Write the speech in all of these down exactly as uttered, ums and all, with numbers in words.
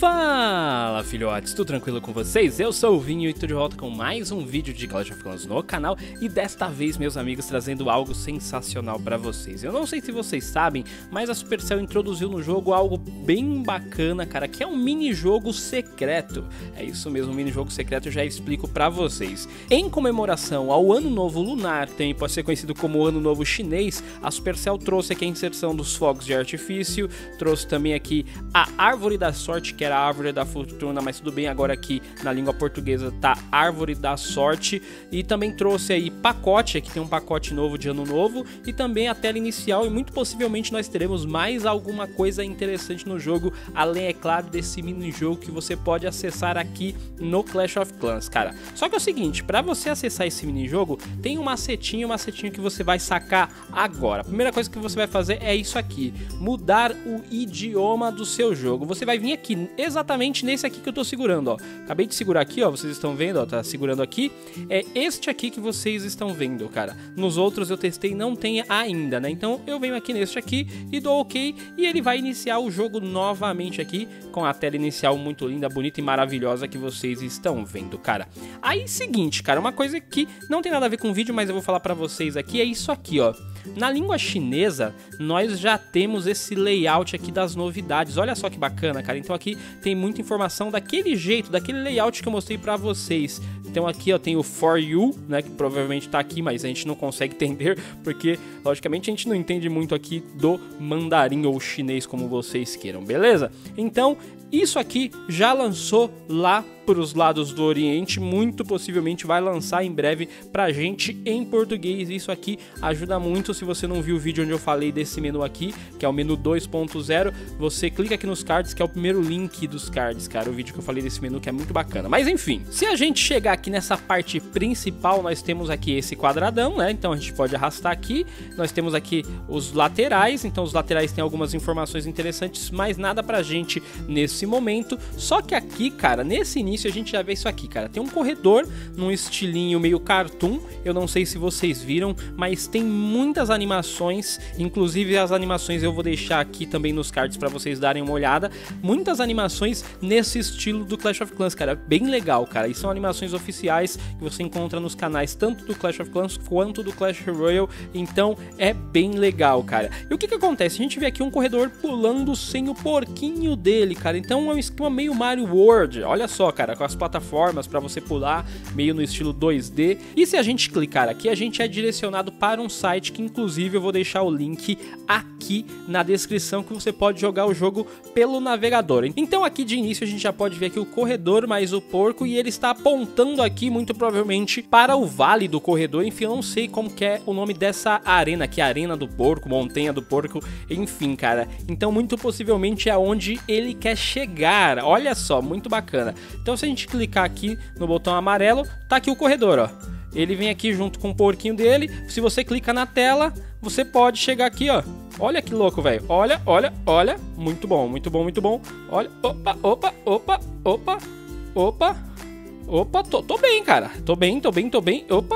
Fala, filhotes, tudo tranquilo com vocês? Eu sou o Vinho e tô de volta com mais um vídeo de Clash of Clans no canal e desta vez, meus amigos, trazendo algo sensacional pra vocês. Eu não sei se vocês sabem, mas a Supercell introduziu no jogo algo bem bacana, cara, que é um mini-jogo secreto. É isso mesmo, um mini-jogo secreto, eu já explico pra vocês. Em comemoração ao Ano Novo Lunar, também pode ser conhecido como Ano Novo Chinês, a Supercell trouxe aqui a inserção dos fogos de artifício, trouxe também aqui a Árvore da Sorte, que era a Árvore da Fortuna, mas tudo bem, agora aqui na língua portuguesa tá Árvore da Sorte, e também trouxe aí pacote, aqui tem um pacote novo de Ano Novo, e também a tela inicial, e muito possivelmente nós teremos mais alguma coisa interessante no jogo, além, é claro, desse mini-jogo que você pode acessar aqui no Clash of Clans, cara. Só que é o seguinte, para você acessar esse mini-jogo, tem um macetinho, um macetinho que você vai sacar agora. A primeira coisa que você vai fazer é isso aqui, mudar o idioma do seu jogo. Você vai vir aqui, exatamente nesse aqui que eu tô segurando, ó. Acabei de segurar aqui, ó, vocês estão vendo, ó, tá segurando aqui. É este aqui que vocês estão vendo, cara. Nos outros eu testei, não tem ainda, né? Então eu venho aqui neste aqui e dou OK e ele vai iniciar o jogo novamente aqui com a tela inicial muito linda, bonita e maravilhosa que vocês estão vendo, cara. Aí, seguinte, cara, uma coisa que não tem nada a ver com o vídeo, mas eu vou falar pra vocês aqui, é isso aqui, ó. Na língua chinesa, nós já temos esse layout aqui das novidades. Olha só que bacana, cara. Então aqui tem muita informação daquele jeito, daquele layout que eu mostrei pra vocês. Então aqui, ó, tem o For You, né, que provavelmente tá aqui, mas a gente não consegue entender, porque, logicamente, a gente não entende muito aqui do mandarim ou chinês, como vocês queiram, beleza? Então, isso aqui já lançou lá para os lados do Oriente, muito possivelmente vai lançar em breve pra gente em português. Isso aqui ajuda muito. Se você não viu o vídeo onde eu falei desse menu aqui, que é o menu dois ponto zero, você clica aqui nos cards, que é o primeiro link dos cards, cara, o vídeo que eu falei desse menu que é muito bacana. Mas enfim, se a gente chegar aqui nessa parte principal, nós temos aqui esse quadradão, né? Então a gente pode arrastar aqui, nós temos aqui os laterais, então os laterais têm algumas informações interessantes, mas nada pra gente nesse momento. Só que aqui, cara, nesse início a gente já vê isso aqui, cara. Tem um corredor num estilinho meio cartoon. Eu não sei se vocês viram, mas tem muitas animações. Inclusive as animações eu vou deixar aqui também nos cards para vocês darem uma olhada. Muitas animações nesse estilo do Clash of Clans, cara. Bem legal, cara. E são animações oficiais que você encontra nos canais tanto do Clash of Clans quanto do Clash Royale. Então é bem legal, cara. E o que que acontece? A gente vê aqui um corredor pulando sem o porquinho dele, cara. Então é um esquema meio Mario World. Olha só, cara, com as plataformas para você pular, meio no estilo dois D. E se a gente clicar aqui, a gente é direcionado para um site que, inclusive, eu vou deixar o link aqui na descrição, que você pode jogar o jogo pelo navegador. Então aqui de início a gente já pode ver aqui o corredor mais o porco, e ele está apontando aqui muito provavelmente para o vale do corredor. Enfim, eu não sei como que é o nome dessa arena aqui, Arena do Porco, Montanha do Porco, enfim, cara. Então muito possivelmente é onde ele quer chegar. Olha só, muito bacana. Então se a gente clicar aqui no botão amarelo, tá aqui o corredor, ó. Ele vem aqui junto com o porquinho dele. Se você clica na tela, você pode chegar aqui, ó. Olha que louco, velho. Olha, olha, olha. Muito bom, muito bom, muito bom. Olha, opa, opa, opa, opa, opa, opa. Tô, tô bem, cara. Tô bem, tô bem, tô bem. Opa.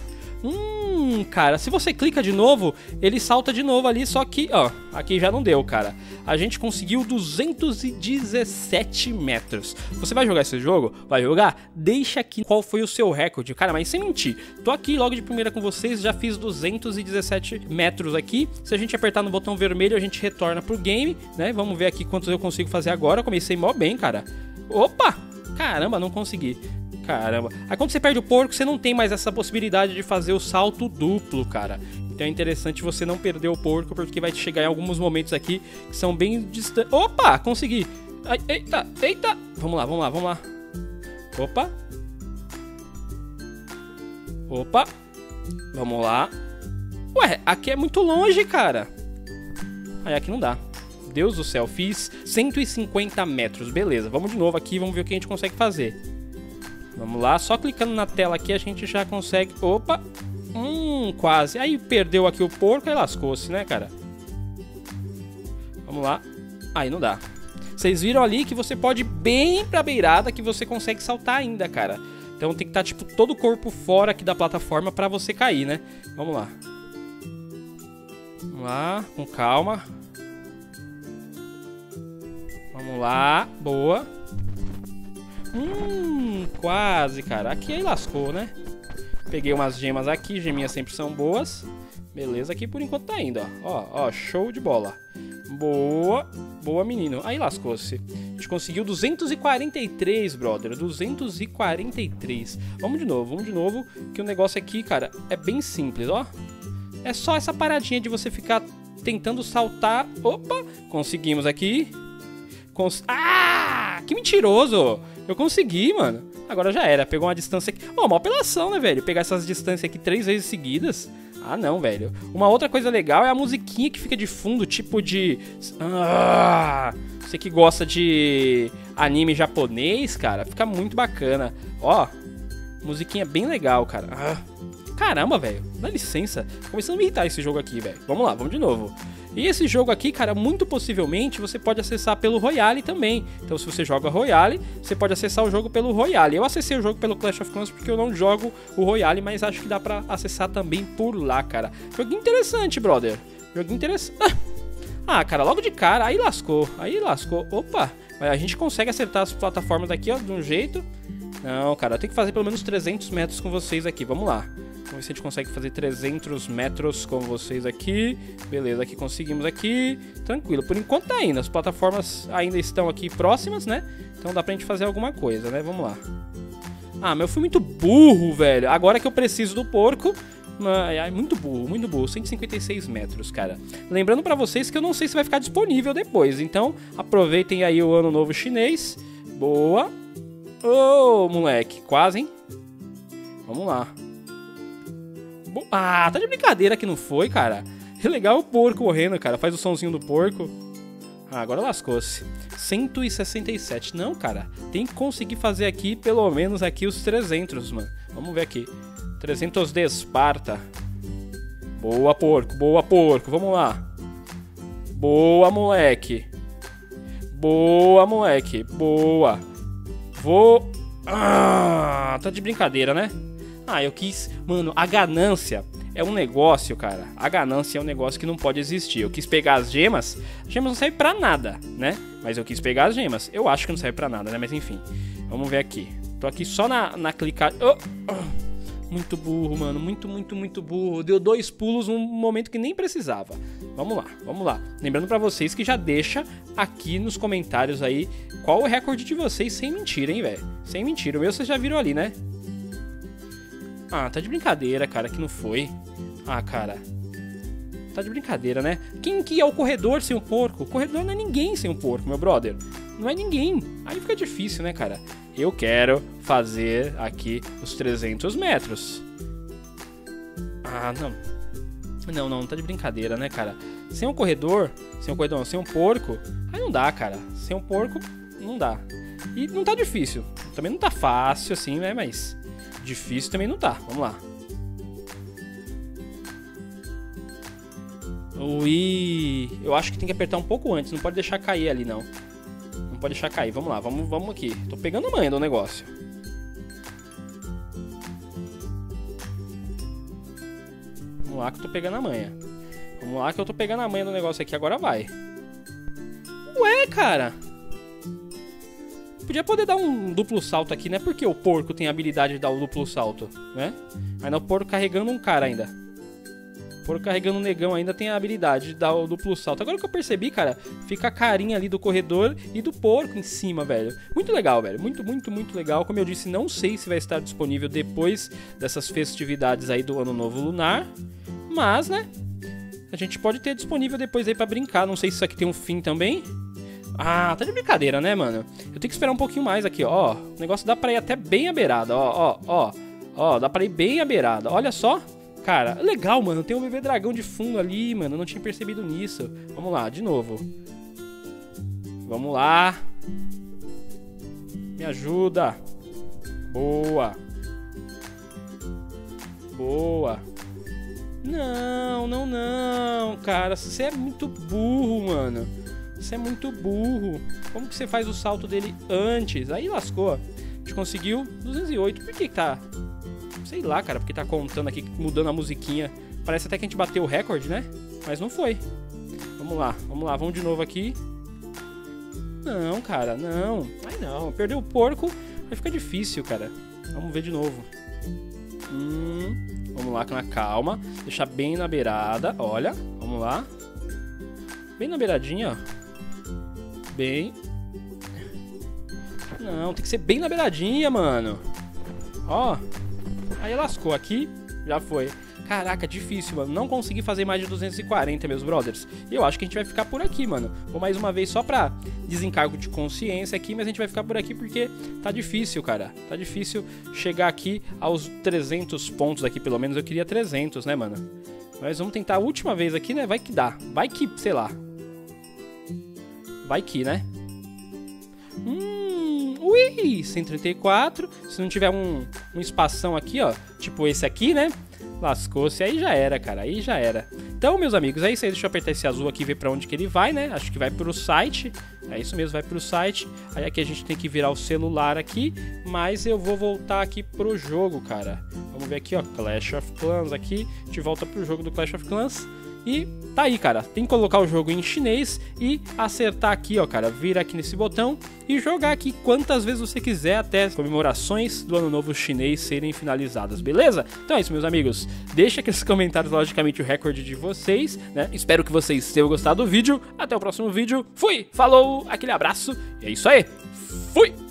Hum, cara, se você clica de novo, ele salta de novo ali, só que, ó, aqui já não deu, cara. A gente conseguiu duzentos e dezessete metros. Você vai jogar esse jogo? Vai jogar? Deixa aqui qual foi o seu recorde, cara, mas sem mentir. Tô aqui logo de primeira com vocês, já fiz duzentos e dezessete metros aqui. Se a gente apertar no botão vermelho, a gente retorna pro game, né? Vamos ver aqui quantos eu consigo fazer agora. Eu comecei mó bem, cara. Opa! Caramba, não consegui. Caramba. Aí quando você perde o porco, você não tem mais essa possibilidade de fazer o salto duplo, cara. Então é interessante você não perder o porco, porque vai chegar em alguns momentos aqui que são bem distantes. Opa, consegui. Ai, eita, eita. Vamos lá, vamos lá, vamos lá. Opa. Opa. Vamos lá. Ué, aqui é muito longe, cara. Aí aqui não dá. Deus do céu, fiz cento e cinquenta metros. Beleza, vamos de novo aqui, vamos ver o que a gente consegue fazer. Vamos lá, só clicando na tela aqui a gente já consegue... Opa! Hum, quase. Aí perdeu aqui o porco e lascou-se, né, cara? Vamos lá. Aí não dá. Vocês viram ali que você pode ir bem pra beirada, que você consegue saltar ainda, cara. Então tem que estar, tipo, todo o corpo fora aqui da plataforma pra você cair, né? Vamos lá. Vamos lá, com calma. Vamos Vamos lá. Boa. Hum, quase, cara. Aqui aí lascou, né? Peguei umas gemas aqui. Geminhas sempre são boas. Beleza, aqui por enquanto tá indo, ó. Ó, ó, show de bola. Boa. Boa, menino. Aí lascou-se. A gente conseguiu duzentos e quarenta e três, brother. duzentos e quarenta e três. Vamos de novo, vamos de novo. Que o negócio aqui, cara, é bem simples, ó. É só essa paradinha de você ficar tentando saltar. Opa, conseguimos aqui. Cons... Ah, que mentiroso. Eu consegui, mano. Agora já era, pegou uma distância aqui. Ó, oh, uma apelação, né, velho? Pegar essas distâncias aqui três vezes seguidas. Ah, não, velho. Uma outra coisa legal é a musiquinha que fica de fundo, tipo de... Ah, você que gosta de anime japonês, cara, fica muito bacana. Ó, musiquinha bem legal, cara. Ah, caramba, velho. Dá licença. Tô começando a me irritar esse jogo aqui, velho. Vamos lá, vamos de novo. E esse jogo aqui, cara, muito possivelmente você pode acessar pelo Royale também. Então se você joga Royale, você pode acessar o jogo pelo Royale. Eu acessei o jogo pelo Clash of Clans porque eu não jogo o Royale, mas acho que dá pra acessar também por lá, cara. Joguinho interessante, brother. Joguinho interessante. Ah, cara, logo de cara, aí lascou. Aí lascou. Opa, a gente consegue acertar as plataformas aqui, ó, de um jeito. Não, cara, eu tenho que fazer pelo menos trezentos metros com vocês aqui. Vamos lá. Vamos ver se a gente consegue fazer trezentos metros com vocês aqui. Beleza, aqui conseguimos aqui. Tranquilo, por enquanto tá indo. As plataformas ainda estão aqui próximas, né? Então dá pra gente fazer alguma coisa, né? Vamos lá. Ah, mas eu fui muito burro, velho. Agora que eu preciso do porco... Ai, ai, muito burro, muito burro. cento e cinquenta e seis metros, cara. Lembrando pra vocês que eu não sei se vai ficar disponível depois. Então aproveitem aí o ano novo chinês. Boa. Ô, oh, moleque. Quase, hein? Vamos lá. Ah, tá de brincadeira que não foi, cara. É legal o porco correndo, cara. Faz o somzinho do porco. Ah, agora lascou-se. cento e sessenta e sete. Não, cara. Tem que conseguir fazer aqui, pelo menos aqui, os trezentos, mano. Vamos ver aqui. trezentos de Esparta. Boa, porco. Boa, porco. Vamos lá. Boa, moleque. Boa, moleque. Boa. Vou... Ah, tá de brincadeira, né? Ah, eu quis... Mano, a ganância é um negócio, cara. A ganância é um negócio que não pode existir. Eu quis pegar as gemas. As gemas não servem pra nada, né? Mas eu quis pegar as gemas. Eu acho que não serve pra nada, né? Mas enfim. Vamos ver aqui. Tô aqui só na, na clicada... Oh, oh. Muito burro, mano. Muito, muito, muito burro. Deu dois pulos num momento que nem precisava. Vamos lá, vamos lá. Lembrando pra vocês que já deixa aqui nos comentários aí qual o recorde de vocês sem mentira, hein, velho? Sem mentira. O meu vocês já viram ali, né? Ah, tá de brincadeira, cara, que não foi. Ah, cara. Tá de brincadeira, né? Quem que é o corredor sem o porco? O corredor não é ninguém sem o porco, meu brother. Não é ninguém. Aí fica difícil, né, cara? Eu quero fazer aqui os trezentos metros. Ah, não. Não, não, tá de brincadeira, né, cara? Sem um corredor, sem um corredor não, sem um porco, aí não dá, cara. Sem um porco, não dá. E não tá difícil. Também não tá fácil assim, né, mas... Difícil também não tá. Vamos lá. Ui, eu acho que tem que apertar um pouco antes. Não pode deixar cair ali, não. Não pode deixar cair. Vamos lá, vamos, vamos aqui. Tô pegando a manha do negócio. Vamos lá que eu tô pegando a manha. Vamos lá que eu tô pegando a manha do negócio aqui. Agora vai. Ué, cara. Podia poder dar um duplo salto aqui, né? Porque o porco tem a habilidade de dar o duplo salto, né? Ainda o porco carregando um cara ainda. O porco carregando um negão ainda tem a habilidade de dar o duplo salto. Agora que eu percebi, cara, fica a carinha ali do corredor e do porco em cima, velho. Muito legal, velho. Muito, muito, muito legal. Como eu disse, não sei se vai estar disponível depois dessas festividades aí do Ano Novo Lunar. Mas, né? A gente pode ter disponível depois aí pra brincar. Não sei se isso aqui tem um fim também. Ah, tá de brincadeira, né, mano? Eu tenho que esperar um pouquinho mais aqui, ó. O negócio dá pra ir até bem à beirada, ó, ó, ó. Ó, dá pra ir bem à beirada. Olha só. Cara, legal, mano. Tem um bebê dragão de fundo ali, mano. Eu não tinha percebido nisso. Vamos lá, de novo. Vamos lá. Me ajuda. Boa. Boa. Não, não, não, cara. Você é muito burro, mano. Você é muito burro. Como que você faz o salto dele antes? Aí lascou. A gente conseguiu duzentos e oito. Por que que tá... Sei lá, cara. Porque tá contando aqui, mudando a musiquinha. Parece até que a gente bateu o recorde, né? Mas não foi. Vamos lá, vamos lá. Vamos de novo aqui. Não, cara, não. Ai, não. Perder o porco vai ficar difícil, cara. Vamos ver de novo. Hum, vamos lá, na calma. Deixar bem na beirada, olha. Vamos lá. Bem na beiradinha, ó. Bem... Não, tem que ser bem na beiradinha, mano. Ó. Aí lascou aqui. Já foi. Caraca, difícil, mano. Não consegui fazer mais de duzentos e quarenta, meus brothers. E eu acho que a gente vai ficar por aqui, mano. Vou mais uma vez só pra desencargo de consciência aqui, mas a gente vai ficar por aqui porque tá difícil, cara. Tá difícil chegar aqui aos trezentos pontos aqui, pelo menos. Eu queria trezentos, né, mano? Mas vamos tentar a última vez aqui, né? Vai que dá. Vai que, sei lá. Vai que, né? Hum, ui, cento e trinta e quatro. Se não tiver um, um espação aqui, ó, tipo esse aqui, né? Lascou-se, aí já era, cara, aí já era. Então, meus amigos, é isso aí. Deixa eu apertar esse azul aqui e ver pra onde que ele vai, né? Acho que vai pro site. É isso mesmo, vai pro site. Aí aqui a gente tem que virar o celular aqui. Mas eu vou voltar aqui pro jogo, cara. Vamos ver aqui, ó, Clash of Clans aqui. A gente volta pro jogo do Clash of Clans. E tá aí, cara, tem que colocar o jogo em chinês e acertar aqui, ó, cara, vir aqui nesse botão e jogar aqui quantas vezes você quiser até as comemorações do Ano Novo Chinês serem finalizadas, beleza? Então é isso, meus amigos, deixa aqui nos comentários, logicamente, o recorde de vocês, né? Espero que vocês tenham gostado do vídeo, até o próximo vídeo, fui, falou, aquele abraço, e é isso aí, fui!